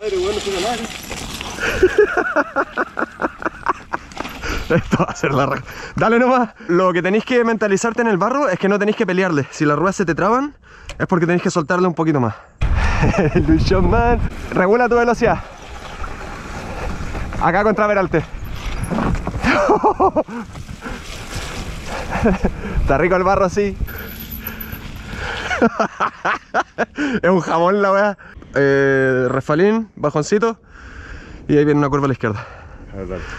madre, weón, no tiene nada. Esto va a ser la raja. Dale nomás. Lo que tenéis que mentalizarte en el barro es que no tenéis que pelearle. Si las ruedas se te traban, es porque tenéis que soltarle un poquito más. Luchón, man. Regula tu velocidad. Acá contra Veralte. Está rico el barro así. Es un jamón la weá. Refalín, bajoncito. Y ahí viene una curva a la izquierda. A ver, dale.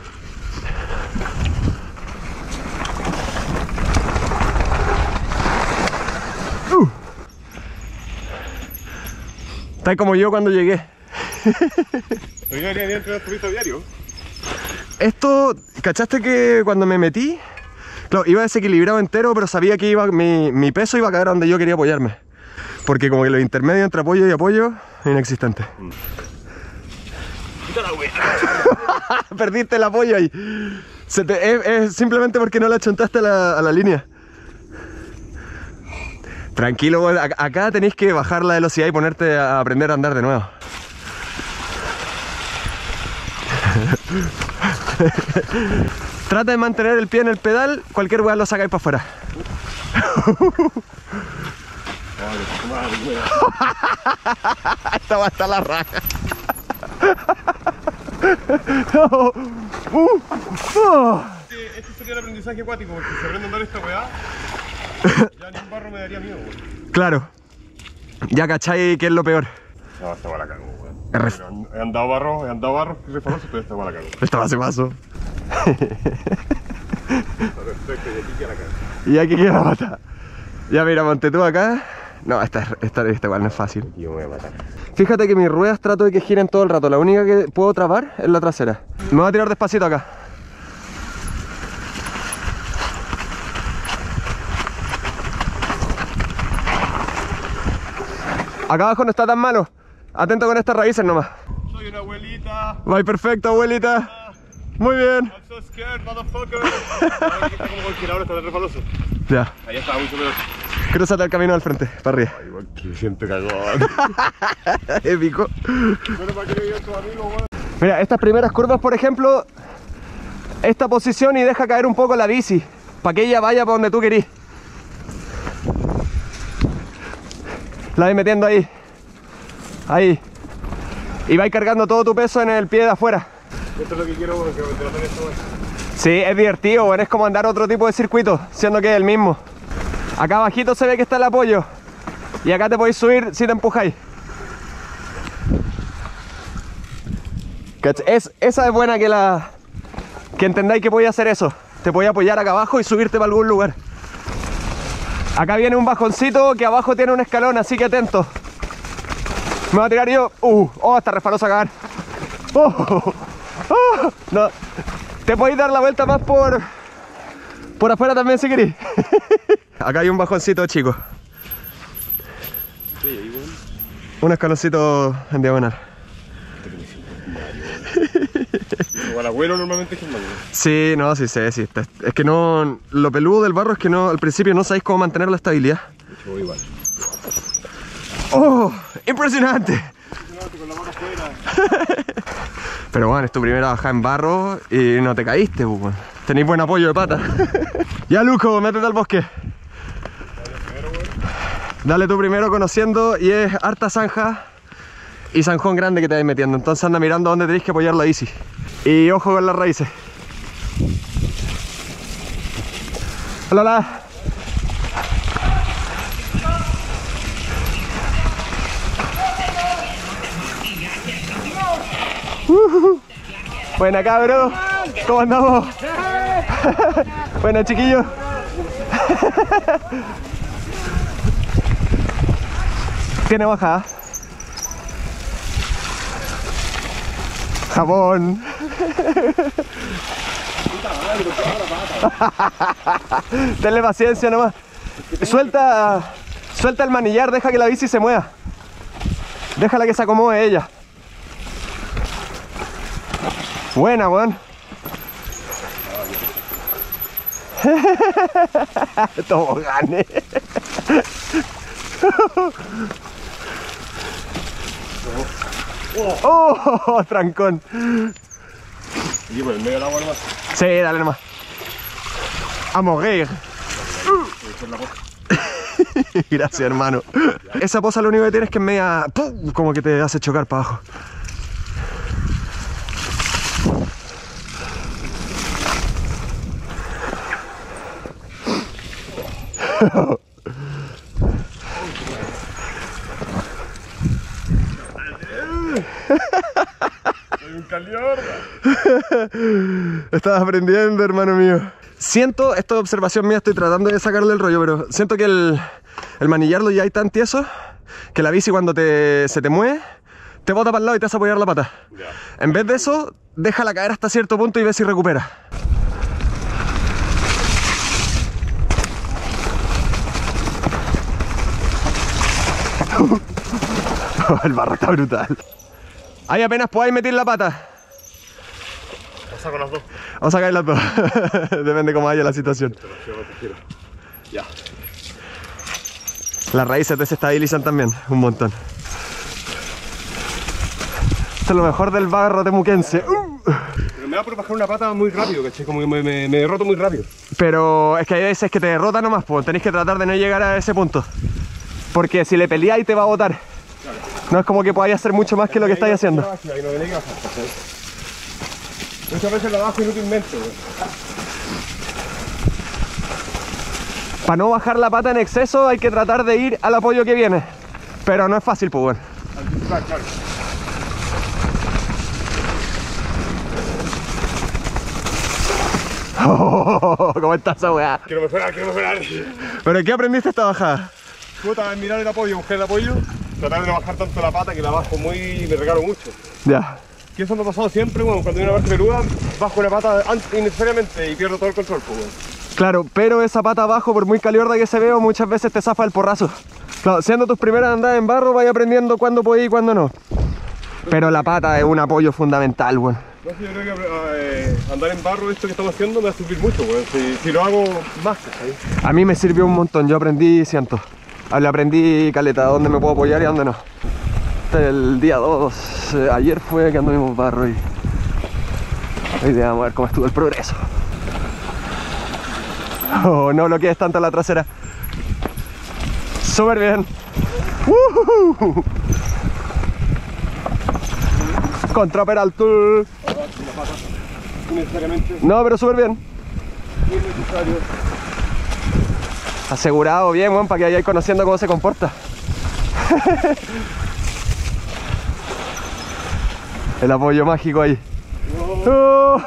Está como yo cuando llegué. ¿Hoy no venía entre los turistas diario? Esto, ¿cachaste que cuando me metí? Claro, iba desequilibrado entero, pero sabía que mi peso iba a caer donde yo quería apoyarme. Porque como que los intermedios entre apoyo y apoyo, inexistente. Quita la wea. Perdiste el apoyo ahí. Es simplemente porque no la chontaste a la línea. Tranquilo, acá tenéis que bajar la velocidad y ponerte a aprender a andar de nuevo. Trata de mantener el pie en el pedal, cualquier weá lo sacáis para afuera. Esta va a estar la raja. Este sería el aprendizaje acuático, porque si aprendo a andar esta weá, ya ni un barro me daría miedo, weón. Claro. Ya cachai que es lo peor. No, esta weá la cago, weón. He andado barro resbaloso, pero esta weá la cago. Esta va a ser paso. Perfecto, y aquí queda la cago. Y aquí queda la pata. Ya mira, monte tú acá. No, esta igual no es fácil. Aquí yo me voy a matar. Fíjate que mis ruedas trato de que giren todo el rato. La única que puedo trabar es la trasera. Me voy a tirar despacito acá. Acá abajo no está tan malo. Atento con estas raíces nomás. Soy una abuelita. Va perfecto, abuelita. Muy bien. I'm so scared, motherfucker. Ahora aquí está como cualquier hora, está el resbaloso. Ya. Ahí está, mucho peor. Crúzate el camino al frente, para arriba. Ay, igual que siento cagón. Épico. Bueno, para que le digan tus amigos, weón. Mira, estas primeras curvas, por ejemplo, esta posición y deja caer un poco la bici, para que ella vaya para donde tú querís. La vais metiendo ahí. Ahí. Y vais cargando todo tu peso en el pie de afuera. Esto es lo que quiero, weón, que me te lo den esto, weón. Sí, es divertido, bueno, es como andar otro tipo de circuito, siendo que es el mismo. Acá abajito se ve que está el apoyo. Y acá te podéis subir si te empujáis. Esa es buena que entendáis que podéis hacer eso. Te podéis apoyar acá abajo y subirte para algún lugar. Acá viene un bajoncito que abajo tiene un escalón, así que atento. Me voy a tirar yo. Oh, está resbaloso a cagar. No. Te podéis dar la vuelta más por afuera también si queréis. Acá hay un bajoncito chico. Sí, ahí, weón. Un escaloncito en diagonal. Igual abuelo normalmente es el malo. Sí, no, sí. Es que no. Lo peludo del barro es que no, al principio no sabéis cómo mantener la estabilidad. Yo voy igual. ¡Oh! ¡Impresionante! Impresionante con la mano afuera. Pero bueno, es tu primera bajada en barro y no te caíste, pues. Tenéis buen apoyo de pata. Ya, Luco, métete al bosque. Dale tú primero conociendo y es harta zanja y zanjón grande que te vais metiendo. Entonces anda mirando dónde tenéis que apoyar la bici. Y ojo con las raíces. Hola, hola. Buena, cabros. ¿Cómo andamos? Buena, chiquillos. Tiene bajada. Jabón. Denle paciencia nomás. Suelta el manillar, deja que la bici se mueva. Déjala que se acomode ella. Buena, weón. Tobogane. ¡Oh! Trancón. Y por el medio del agua nomás. Sí, dale nomás. A morir. Gracias, hermano. Esa poza lo único que tienes es que es media... ¡pum! Como que te hace chocar para abajo. Soy un caliorda. Estás aprendiendo, hermano mío. Siento, esto es observación mía, estoy tratando de sacarle el rollo, pero siento que el manillar lo ya hay tan tieso que la bici cuando se te mueve, te bota para el lado y te hace apoyar la pata. Ya. En vez de eso, déjala caer hasta cierto punto y ves si recupera. El barro está brutal. Ahí apenas podáis meter la pata. Lo saco las dos. Vamos a sacar las dos. Depende cómo vaya la situación. Te lo llevo, te quiero. Ya. Las raíces desestabilizan también un montón. Esto es lo mejor del barro temuquense. Pero me da por bajar una pata muy rápido, ¿cachai? Como que me derroto muy rápido. Pero es que hay veces que te derrota nomás, pues tenéis que tratar de no llegar a ese punto. Porque si le peleáis te va a botar. Claro. No es como que podáis hacer mucho más que lo que estáis haciendo. Ahí no tenéis que bajar, ¿cachai? Muchas veces la bajo inútilmente, güey. Para no bajar la pata en exceso hay que tratar de ir al apoyo que viene. Pero no es fácil, pues bueno. Claro, claro. Oh, ¿cómo está esa weá? Quiero mejorar, quiero mejorar. ¿Pero qué aprendiste esta bajada? Puta, mirar el apoyo, buscar el apoyo, tratar de no bajar tanto la pata que la bajo muy, me regalo mucho. Ya. Que eso me ha pasado siempre, bueno, cuando hay una parte peluda, bajo una pata innecesariamente y pierdo todo el control, pues, bueno. Claro, pero esa pata abajo, por muy caliorda que se vea, muchas veces te zafa el porrazo. Claro, siendo tus primeras andadas en barro, vais aprendiendo cuándo podés y cuándo no. Pero la pata es un apoyo fundamental, weón. No sé, yo creo que andar en barro, esto que estamos haciendo, me va a servir mucho, weón. Si lo hago más, ¿sabes? A mí me sirvió un montón, yo aprendí cientos. Le aprendí caleta, dónde me puedo apoyar y dónde no. Este es el día 2, ayer fue que anduvimos barro y hoy día vamos a ver cómo estuvo el progreso. Oh, no bloquees tanto la trasera. Súper bien. Contra Peraltul. Innecesariamente, No, pero súper bien. innecesario. Asegurado bien, weón, para que vayáis conociendo cómo se comporta. El apoyo mágico ahí. Oh.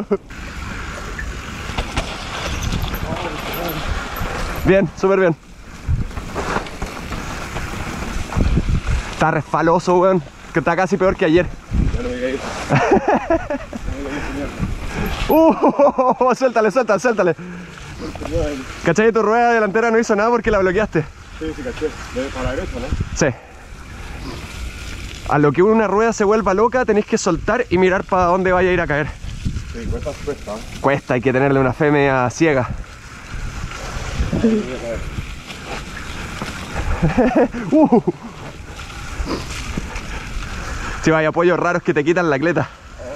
Bien, súper bien. Está resfaloso, weón. Que está casi peor que ayer. Ya no me digáis eso. Suéltale, suéltale, suéltale. ¿Cachai? Tu rueda delantera no hizo nada porque la bloqueaste. Sí, sí, caché. Debe para la derecha, ¿no? Sí. A lo que una rueda se vuelva loca, tenéis que soltar y mirar para dónde vaya a ir a caer. Sí, cuesta. Cuesta, hay que tenerle una fe media ciega. Si hay apoyos raros que te quitan la cleta.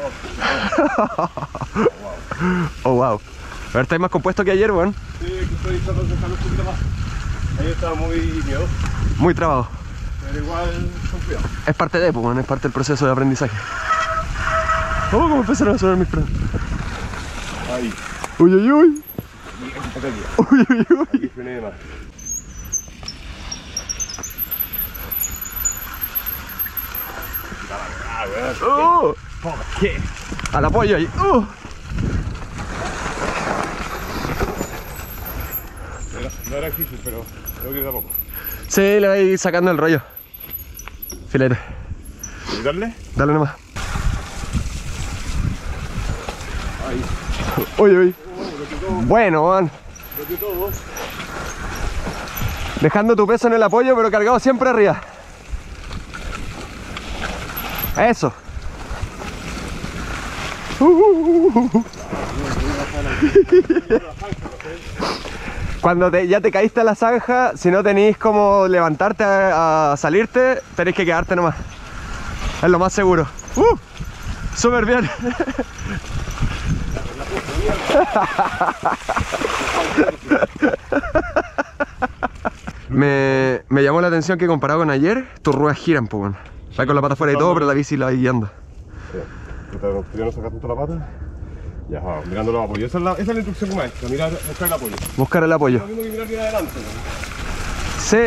Oh, wow. A ver, estáis más compuesto que ayer, weón. Sí, que estoy tratando de dejarlo un poquito más. Ahí estaba muy miedoso, Muy trabado. pero igual con cuidado. Es parte de, pues, weón, es parte del proceso de aprendizaje. Oh, cómo empezaron a sonar mis frenos. Ahí. Uy, uy, uy. Aquí. Uy, uy, uy. Aquí frené de más. Oh, ¿Por qué? al apoyo ahí. No era difícil, pero tengo que ir de a poco. Sí, le voy a ir sacando el rollo. Filete. ¿Y darle? Dale nomás. Ahí. Uy, uy. Lo Bueno, man. que todo. Dejando tu peso en el apoyo, pero cargado siempre arriba. Eso. Cuando ya te caíste a la zanja, si no tenéis como levantarte a salirte, tenéis que quedarte nomás. Es lo más seguro. Súper bien. Me llamó la atención que comparado con ayer, tus ruedas giran, pues bueno. Va con la pata fuera y todo, pero la bici la va guiando. ¿Ya no sacas tanto la pata? Ya, mirando los apoyos. Esa es la instrucción maestra, mirar, buscar el apoyo. Buscar el apoyo. Lo mismo que mirar bien adelante, ¿no? Sí.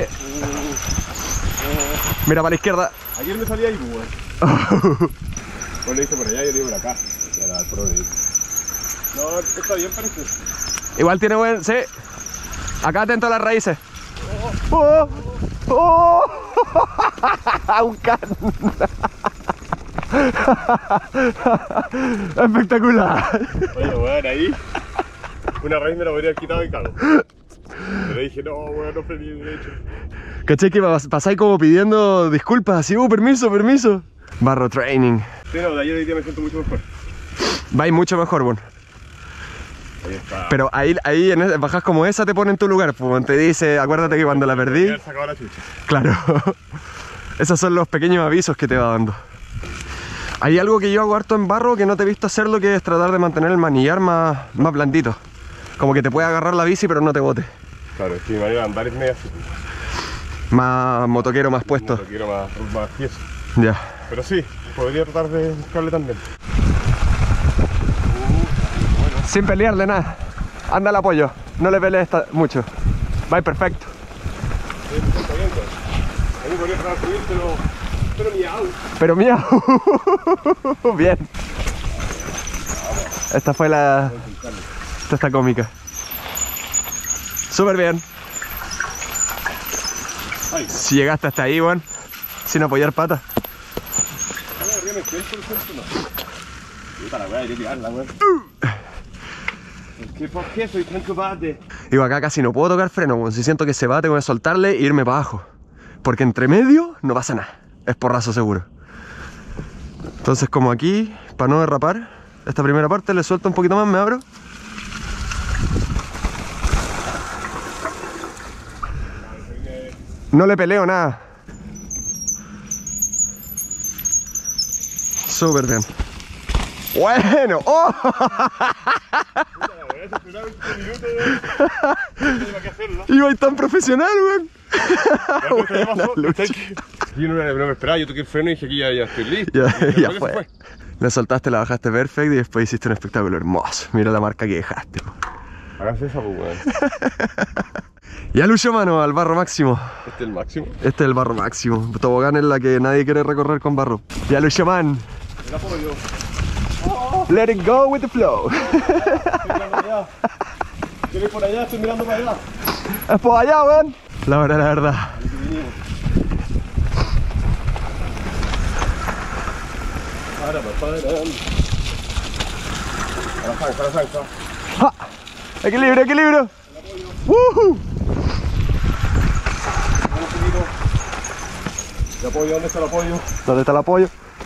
Mira para la izquierda. Ayer me salía ahí, pues. Pues le dije por allá y yo le digo por acá. Ya nada, por ahí. No, está bien, parece. Igual tiene buen... Sí. Acá atento a las raíces. ¡Oh! ¡Oh! ¡Un can! Espectacular. Oye, weón, ahí una raíz me la podría haber quitado y cago. Pero dije, no, weón, no frené derecho. ¿Cachai que pasáis como pidiendo disculpas? Así, permiso, permiso. Barro training. Sí, no, de ayer hoy día me siento mucho mejor. Vais mucho mejor, bueno. Ahí está. Pero ahí bajas como esa te pone en tu lugar, pues te dice, acuérdate que cuando la perdí... Ya sacaba la chucha. Claro. Esos son los pequeños avisos que te va dando. Hay algo que yo hago harto en barro que no te he visto hacerlo, que es tratar de mantener el manillar más blandito. Como que te puede agarrar la bici pero no te bote. Claro, es que mi manera de andar es media así. Más motoquero, más puesto. No quiero más tieso. Ya. Pero sí, podría tratar de buscarle también. Sin pelearle nada. Anda al apoyo. No le pelees mucho. Va perfecto. Sí, está bien, pues. A mí podría tratar de subir, pero miau. Pero miau. Bien. Esta fue la... Esta está cómica. Súper bien. Ay. Si llegaste hasta ahí, weón, sin apoyar patas. ¿Por qué soy tan cobarde? Digo, acá casi no puedo tocar freno, weón. Si siento que se bate, voy a soltarle e irme para abajo. Porque entre medio no pasa nada. Es porrazo seguro. Entonces, como aquí, para no derrapar, esta primera parte le suelto un poquito más, me abro. No le peleo nada. Súper bien. Bueno. ¡Oh! Iba tan profesional, weón. Yo no me esperaba, yo toqué el freno y dije aquí ya estoy listo. Ya fue. Le soltaste, la bajaste perfecto y después hiciste un espectáculo hermoso. Mira la marca que dejaste. Háganse esa, pues, weón. Ya lucho, mano, al barro máximo. ¿Este es el máximo? Este es el barro máximo. Tobogán es la que nadie quiere recorrer con barro. Ya lucho, man. El apoyo. Let it go with the flow. Quiero ir por allá, estoy mirando para allá. Es por allá, weón. La verdad. A la zanja. ¡Ja! Equilibrio. ¡Woohoo! ¿El apoyo? ¿Dónde está el apoyo? ¿Dónde está el apoyo?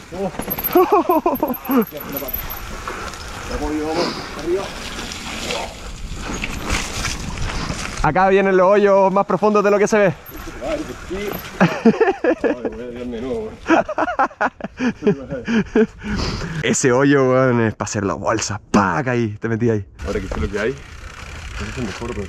El apoyo, vamos, arriba. Acá vienen los hoyos más profundos de lo que se ve. Ese hoyo, weón, es para hacer las bolsas. ¡Pac! Ahí, te metí ahí. Ahora que sé lo que hay, es mejor, pero...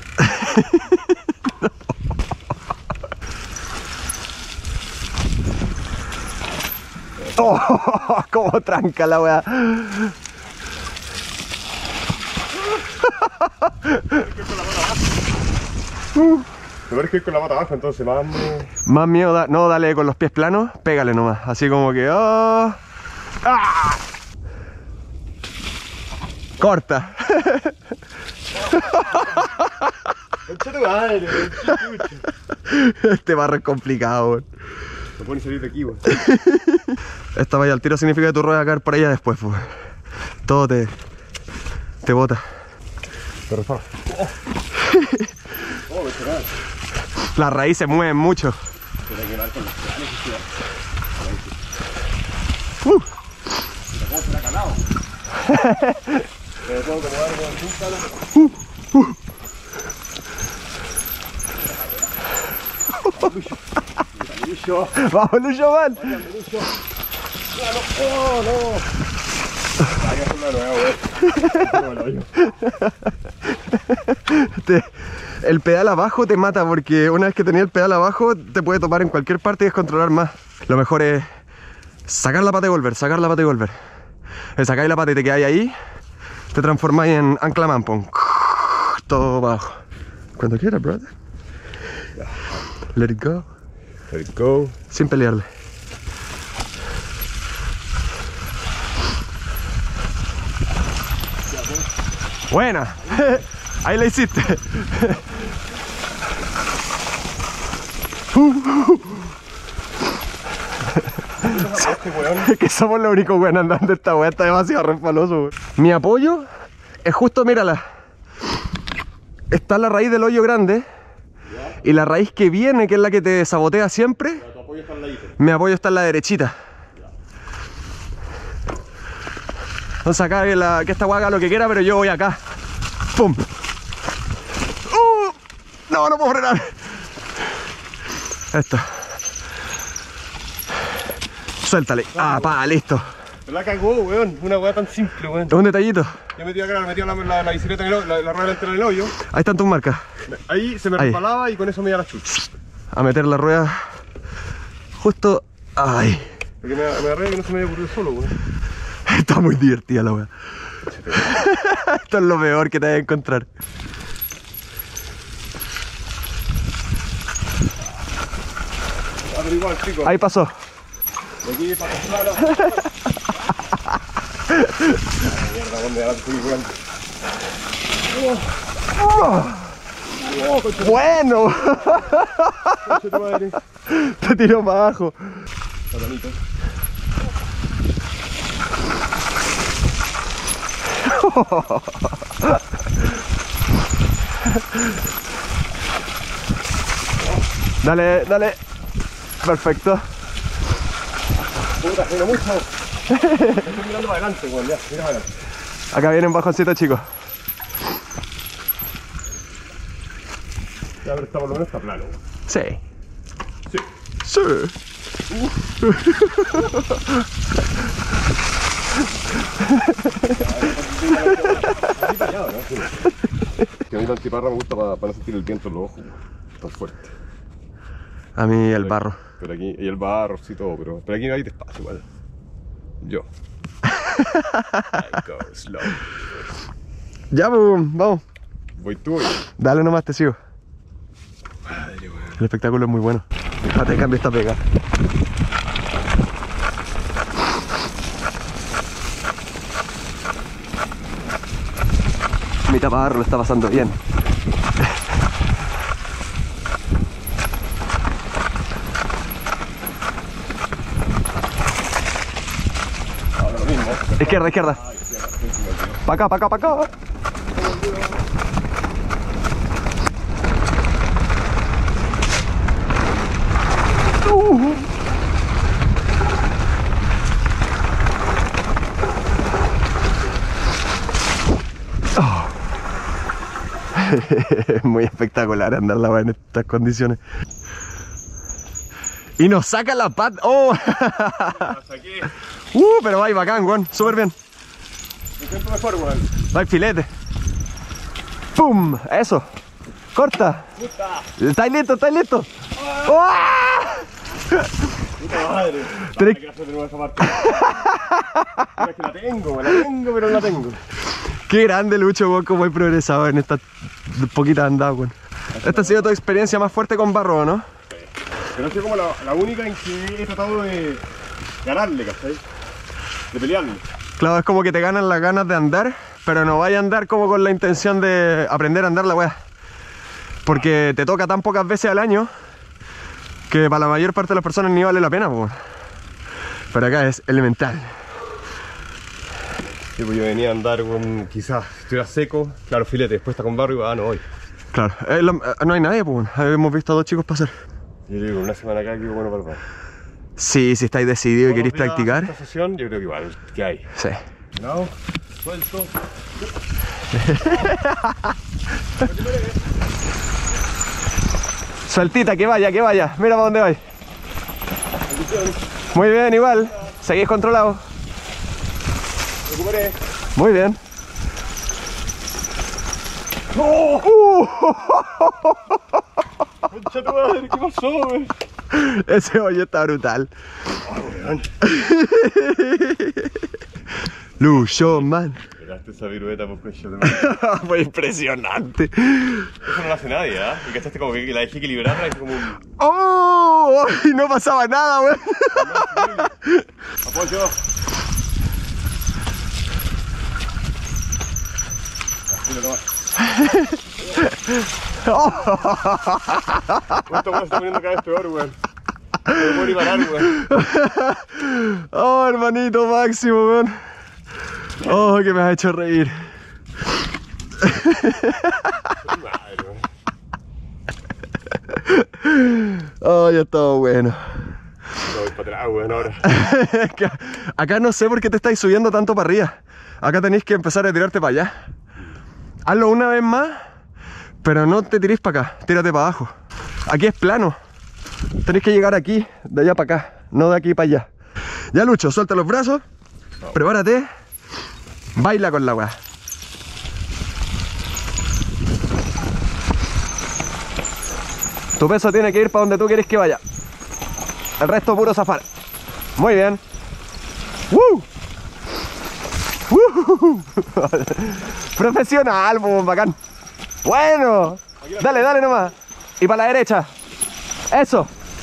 ¡Oh! ¡Cómo tranca la weá! Me parece que ir con la pata abajo, entonces más miedo da... No, dale con los pies planos, pégale nomás. Así como que... ¡Oh! ¡Ah! Corta. Este barro es complicado, weón. No pueden salir de aquí, weón. Esta vaya al tiro significa que tu rueda va a caer por allá después, pues. Todo te bota. Te resbala. Oh, vegetal. Las raíces mueven mucho. Tiene que llevar con los planes, Mira cómo será calado. Me puedo acomodar con un Vamos, Lucho, man. Lucho. ¡Oh, no! Hay que hacerlo de nuevo, El pedal abajo te mata porque una vez que tenés el pedal abajo te puede topar en cualquier parte y descontrolar más. Lo mejor es sacar la pata y volver, sacar la pata y volver. Sacáis la pata y te quedáis ahí, te transformáis en ancla mampong. Todo abajo. Cuando quieras, brother. Let it go. Let it go. Sin pelearle. Buena. Ahí la hiciste. Es que somos los únicos weones andando esta weá, está demasiado resbaloso, weón. Mi apoyo es justo, mírala. Está la raíz del hoyo grande. Y la raíz que viene, que es la que te sabotea siempre, mi apoyo está en la derechita. Entonces acá que esta weá haga lo que quiera, pero yo voy acá. ¡Pum! No puedo frenar. Esto. Suéltale. Ah, pa, listo. Me la cagó, weón. Una weá tan simple, weón. Es un detallito. Yo metí acá, metí la bicicleta, la rueda delantera en el hoyo. Ahí están tus marcas. Ahí se me resbalaba y con eso me iba la chucha. A meter la rueda justo ahí. Porque me agarré que no se me había ocurrido solo, weón. Está muy divertida la weá. Esto es lo peor que te vas a encontrar. Pero igual, chicos. Ahí pasó. De aquí para claro. Mierda, ¿dónde va a subir, weón? Bueno. Te tiró para abajo. Dale, dale. Perfecto. Puta, pero mucho. Estoy mirando para adelante, weón. Ya, mira para adelante. Acá viene un bajoncito, chicos. Ya, pero está, por lo menos está plano. Sí. Sí. Sí. Que a mí la antiparra me gusta para no sentir el viento en los ojos tan fuerte. A mí el barro. Pero aquí, y el barro, sí, todo, pero aquí no hay despacio, igual. Yo. I go slow. Ya, pues, vamos. Voy tú, voy. Dale nomás, te sigo. Madre, weón. El espectáculo es muy bueno. Déjate, cambio esta pega. Mi tapabarro lo está pasando bien. Ahora lo mismo. Izquierda, izquierda. Pa' acá, pa' acá, pa' acá. Muy espectacular andar la weá en estas condiciones. Y nos saca la pata. ¡Oh! La saqué. Pero va bacán, weón. Súper bien. Intento mejor, weón. Va el filete. ¡Pum! Eso. Corta. Puta. ¿Estáis listo? ¿Estáis listo? ¡Oh! Puta madre. Tenés- Que hacer de nuevo esa parte. Es que la tengo, pero no la tengo. Qué grande, Lucho, weón, cómo he progresado en estas poquitas andadas, weón. Esta ha sido tu experiencia más fuerte con barro, ¿no? Pero ha sido como la única en que he tratado de ganarle, ¿cachai? De pelearle. Claro, es como que te ganan las ganas de andar, pero no vaya a andar como con la intención de aprender a andar la weá. Porque te toca tan pocas veces al año que para la mayor parte de las personas ni vale la pena, pues. Pero acá es elemental. Sí, pues yo venía a andar con, quizás, si estuviera seco, claro, filete, después está con barro y no voy. Claro, no hay nadie, pues. Hemos visto a dos chicos pasar. Yo digo, una semana acá que bueno para el barro. Sí, si estáis decididos y queréis practicar. Esta sesión, yo creo que igual, que hay. Sí. No, suelto. Sueltita, que vaya, que vaya. Mira para dónde vais. Muy bien, igual. Seguís controlado. Recuperé. Muy bien. ¡No! ¡Concha tu madre! ¿Qué pasó, wey? Ese hoyo está brutal. Weón. Lucho, man. Pegaste esa virueta, pues, concha tu madre. Fue impresionante. Eso no lo hace nadie, ¿ah? Y cachaste como que la dejé equilibrada, hice como un... ¡Oh! Y no pasaba nada, weón. ¡Apoyo! Así lo tomas. Esto weón se está poniendo cada vez peor, weón. No me puedo ni parar, weón. Oh, hermanito máximo, weón. Oh, que me has hecho reír. Madre, weón. Oh, ya estaba bueno. No voy para atrás, weón, ahora. Acá no sé por qué te estáis subiendo tanto para arriba. Acá tenéis que empezar a tirarte para allá. Hazlo una vez más, pero no te tiréis para acá, tírate para abajo. Aquí es plano. Tenéis que llegar aquí, de allá para acá, no de aquí para allá. Ya, Lucho, suelta los brazos, prepárate, baila con la weá. Tu peso tiene que ir para donde tú quieres que vaya. El resto puro zafar. Muy bien. ¡Woo! Profesional, bacán. Bueno. Dale, dale nomás. Y para la derecha. Eso.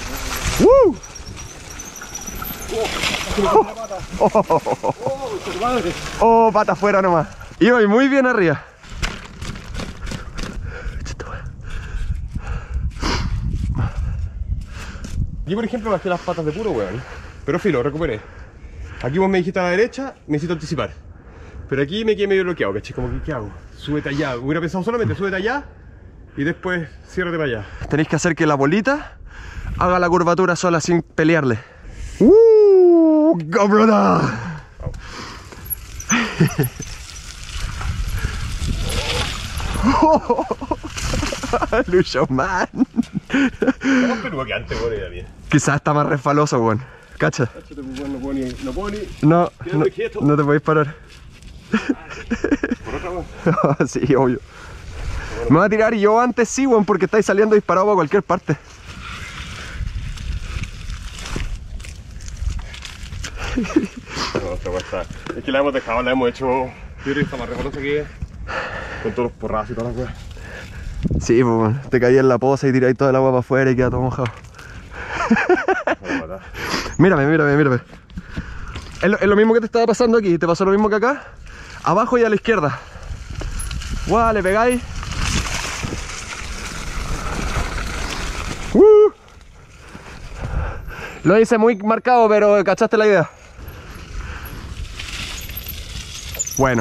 Oh, pata afuera nomás. Y voy muy bien arriba. Yo, por ejemplo, bajé las patas de puro, weón. Pero filo, recuperé. Aquí vos me dijiste a la derecha, necesito anticipar. Pero aquí me quedé medio bloqueado, ¿cachai? Como que, ¿qué hago? Súbete allá. Hubiera pensado solamente, súbete allá y después ciérrate para allá. Tenéis que hacer que la bolita haga la curvatura sola sin pelearle. ¡Cabrona! Lucho, man. Está más peludo que antes, weón, era bien. Quizás está más resbaloso, weón. Cacha. Cáchate, weón, no puedo ni... No, Quédate quieto. no te podéis parar. Por otra, weón. Sí, obvio. Me voy a tirar yo antes, sí, weón, porque estáis saliendo disparados para cualquier parte. No, esta weá está... Es que la hemos dejado, la hemos hecho... Yo creo que está más resbalosa que... Con todos los porrazos y todas las weas. Sí, weón, te caí en la poza y tiráis toda el agua para afuera y queda todo mojado. Mírame. Es lo mismo que te estaba pasando aquí, te pasó lo mismo que acá. Abajo y a la izquierda. Guau, le pegáis. Lo hice muy marcado, pero cachaste la idea. Bueno.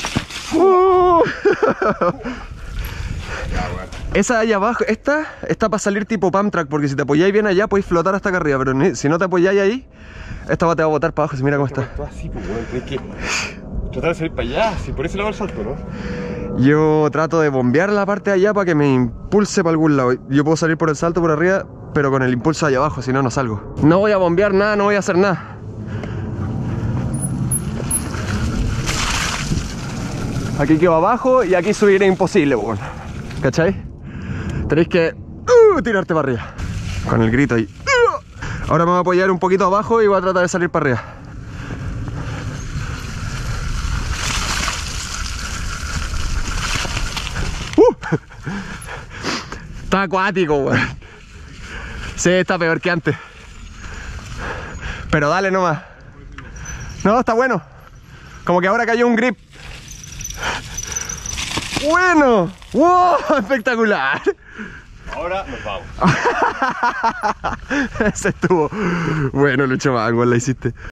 Esa de allá abajo, esta para salir tipo pump track, porque si te apoyáis bien allá podéis flotar hasta acá arriba, pero si no te apoyáis ahí, esta te va a botar para abajo, si mira cómo está. Todo así, pues, weón, tienes que tratar de salir para allá, si por ese lado el salto, ¿no? Yo trato de bombear la parte de allá para que me impulse para algún lado. Yo puedo salir por el salto por arriba, pero con el impulso allá abajo, si no, no salgo. No voy a bombear nada, no voy a hacer nada. Aquí quedo abajo y aquí subir es imposible, weón. ¿Cachai? Tenéis que tirarte para arriba. Con el grito ahí. Ahora me voy a apoyar un poquito abajo y voy a tratar de salir para arriba. Está acuático, weón. Sí, está peor que antes. Pero dale nomás. No, está bueno. Como que ahora cayó un grip. Bueno. ¡Wow! Espectacular. Ahora nos vamos. Ese estuvo bueno, Lucho Mango, la hiciste.